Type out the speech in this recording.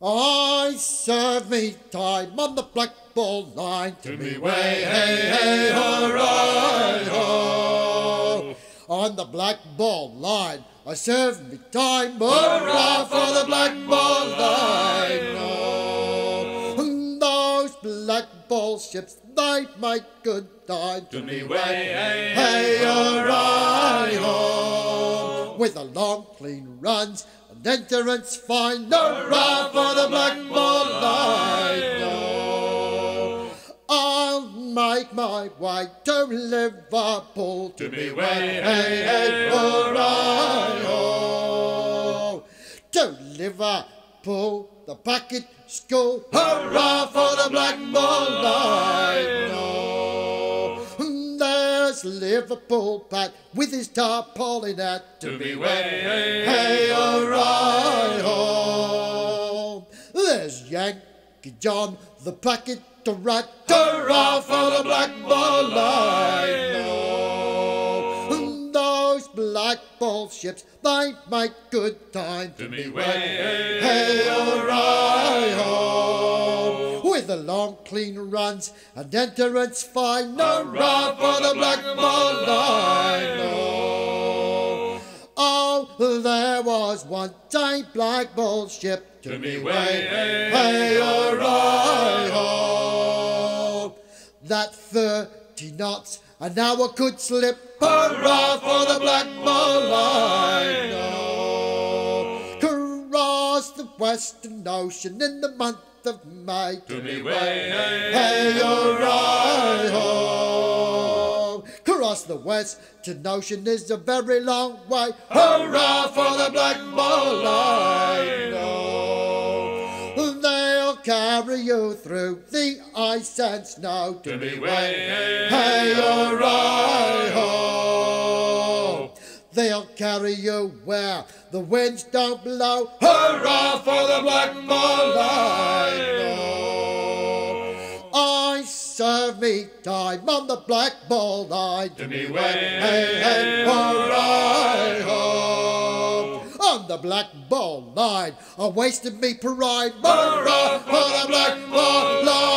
I serve me time on the Blackball Line. To me way, hey, hey, hooray, ho. On the Blackball Line, I serve me time. Hurrah for the Blackball Line. Oh. And those blackball ships, they make good time. To me way, hey, Hey, hooray, ho. with the long, clean runs and entrance fine. Hurrah for the Blackball Line. Oh. I'll make my way to Liverpool. To me way, hey, hey, hooray, ho. To Liverpool, the packet school. Hurrah for the Blackball Line. Oh. There's Liverpool Pat with his tarpaulin hat. To me way, hey, Hey, hooray, ho. There's Yankee John, the packet to rat. Hurrah for the Blackball Line. Oh. And those blackball ships, they make good time. To me way, hey, Hey, hooray, ho. With the long, clean runs and entrance fine. Hurrah for the Blackball Line. Oh, there was once a blackball ship. To me way, hey, Hey, hooray, ho. That 30 knots an hour could slip. Hurrah for the Blackball Line. Oh. Cross the Western Ocean in the month of May. To me way, hey, Hey, hooray, ho. Cross the Western Ocean is a very long way. Hurrah for the Blackball Line. Oh. They'll carry you through the ice and snow. To me way, hey, Hey, hooray, ho. They'll carry you where the winds don't blow. Hurrah for the Blackball Line. Oh. I serve me time on the Blackball Line. To me way, Hey, hey, hooray, ho. On the Blackball Line, I wasted me pride. Hurrah for the Blackball Line.